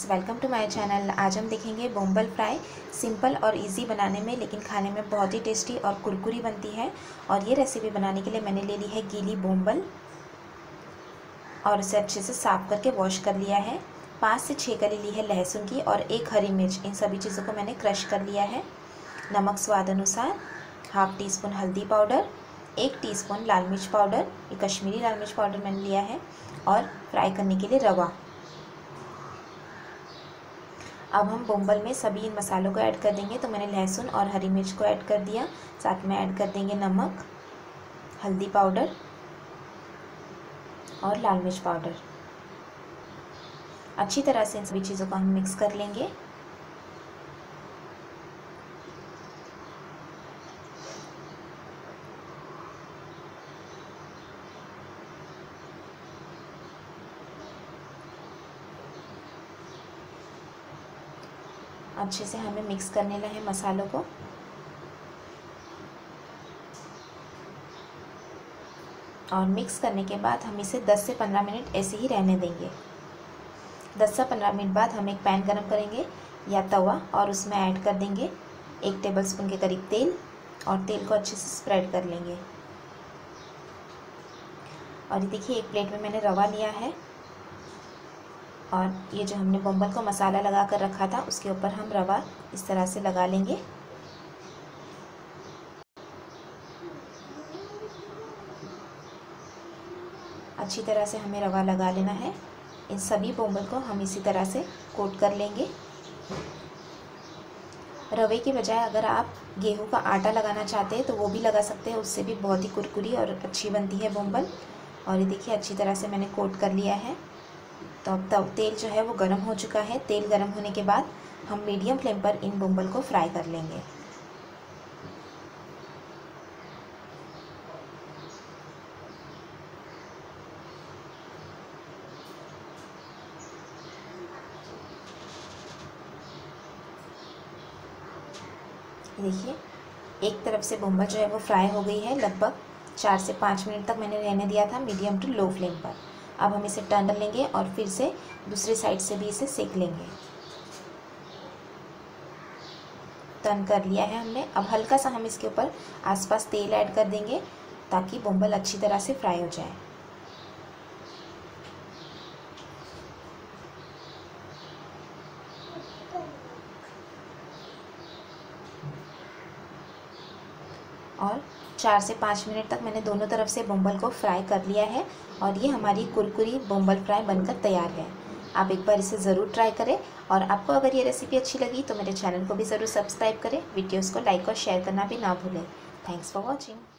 Friends, welcome to my channel. आज हम देखेंगे बोम्बल फ्राई। सिंपल और इजी बनाने में, लेकिन खाने में बहुत ही टेस्टी और कुरकुरी बनती है। और ये रेसिपी बनाने के लिए मैंने ले ली है गीली बोम्बल और उसे अच्छे से साफ़ करके वॉश कर लिया है। 5 से 6 कली ली है लहसुन की और 1 हरी मिर्च। इन सभी चीज़ों को मैंने क्रश कर लिया है। नमक स्वाद अनुसार, हाफ़ टी स्पून हल्दी पाउडर, 1 टीस्पून लाल मिर्च पाउडर, ये कश्मीरी लाल मिर्च पाउडर मैंने लिया है, और फ्राई करने के लिए रवा। अब हम बोम्बल में सभी इन मसालों को ऐड कर देंगे। तो मैंने लहसुन और हरी मिर्च को ऐड कर दिया, साथ में ऐड कर देंगे नमक, हल्दी पाउडर और लाल मिर्च पाउडर। अच्छी तरह से इन सभी चीज़ों को हम मिक्स कर लेंगे। अच्छे से हमें मिक्स कर लेना है मसालों को। और मिक्स करने के बाद हम इसे 10 से 15 मिनट ऐसे ही रहने देंगे। 10 से 15 मिनट बाद हम एक पैन गरम करेंगे या तवा, और उसमें ऐड कर देंगे 1 टेबलस्पून के करीब तेल, और तेल को अच्छे से स्प्रेड कर लेंगे। और ये देखिए, एक प्लेट में मैंने रवा लिया है, और ये जो हमने बोम्बल को मसाला लगा कर रखा था उसके ऊपर हम रवा इस तरह से लगा लेंगे। अच्छी तरह से हमें रवा लगा लेना है। इन सभी बोम्बल को हम इसी तरह से कोट कर लेंगे। रवे के बजाय अगर आप गेहूं का आटा लगाना चाहते हैं तो वो भी लगा सकते हैं, उससे भी बहुत ही कुरकुरी और अच्छी बनती है बोम्बल। और ये देखिए, अच्छी तरह से मैंने कोट कर लिया है। तो अब तेल जो है वो गर्म हो चुका है। तेल गर्म होने के बाद हम मीडियम फ्लेम पर इन बोम्बल को फ्राई कर लेंगे। देखिए, एक तरफ से बोम्बल जो है वो फ्राई हो गई है। लगभग 4 से 5 मिनट तक मैंने रहने दिया था मीडियम टू लो फ्लेम पर। अब हम इसे टर्न लेंगे और फिर से दूसरी साइड से भी इसे सेक लेंगे। टर्न कर लिया है हमने। अब हल्का सा हम इसके ऊपर आसपास तेल ऐड कर देंगे ताकि बोम्बल अच्छी तरह से फ्राई हो जाए। और 4 से 5 मिनट तक मैंने दोनों तरफ से बोम्बल को फ्राई कर लिया है, और ये हमारी कुरकुरी बोम्बल फ्राई बनकर तैयार है। आप एक बार इसे ज़रूर ट्राई करें, और आपको अगर ये रेसिपी अच्छी लगी तो मेरे चैनल को भी ज़रूर सब्सक्राइब करें। वीडियोज़ को लाइक और शेयर करना भी ना भूलें। Thanks for watching.